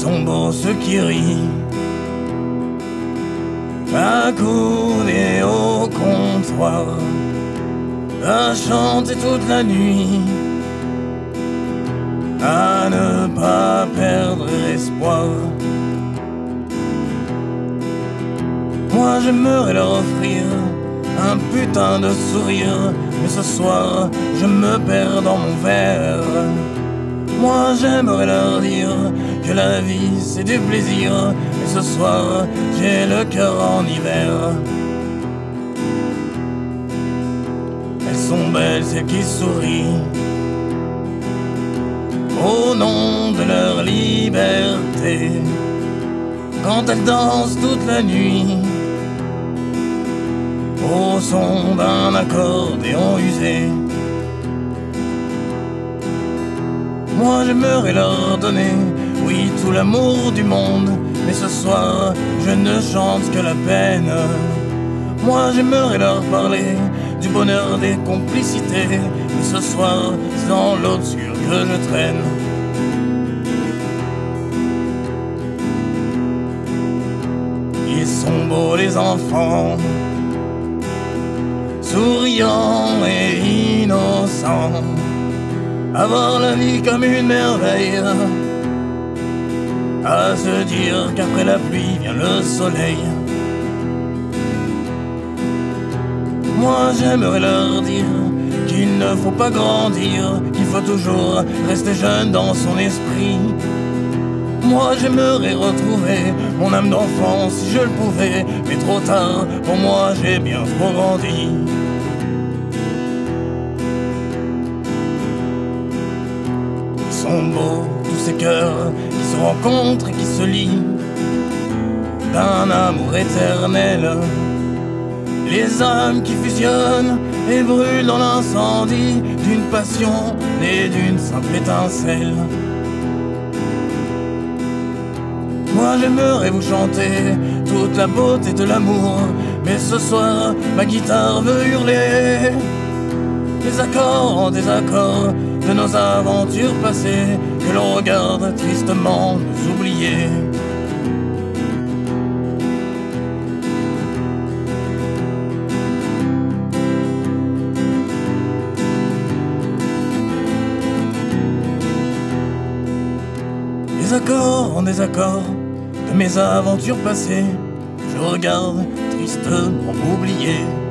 sont beaux ceux qui rient, accoudés au comptoir, à chanter toute la nuit, à ne pas perdre espoir. Moi j'aimerais leur offrir un putain de sourire, mais ce soir je me perds dans mon verre. Moi j'aimerais leur dire que la vie c'est du plaisir, mais ce soir j'ai le cœur en hiver. Elles sont belles celles qui sourient au nom de leur liberté, quand elles dansent toute la nuit au son d'un accordéon usé. Moi j'aimerais leur donner, oui, tout l'amour du monde, mais ce soir je ne chante que la peine. Moi j'aimerais leur parler du bonheur des complicités, mais ce soir c'est dans l'obscur que je traîne. Ils sont beaux les enfants, souriants et innocents, à voir la vie comme une merveille, à se dire qu'après la pluie vient le soleil. Moi j'aimerais leur dire qu'il ne faut pas grandir, qu'il faut toujours rester jeune dans son esprit. Moi j'aimerais retrouver mon âme d'enfant si je le pouvais, mais trop tard, pour moi j'ai bien trop grandi. Ils sont beaux tous ces cœurs qui se rencontrent et qui se lient d'un amour éternel, les âmes qui fusionnent et brûlent dans l'incendie d'une passion née d'une simple étincelle. Moi j'aimerais vous chanter toute la beauté de l'amour, mais ce soir ma guitare veut hurler les accords en désaccord de nos aventures passées, que l'on regarde tristement nous oublier. Les accords en désaccord de mes aventures passées, je regarde tristement oublier.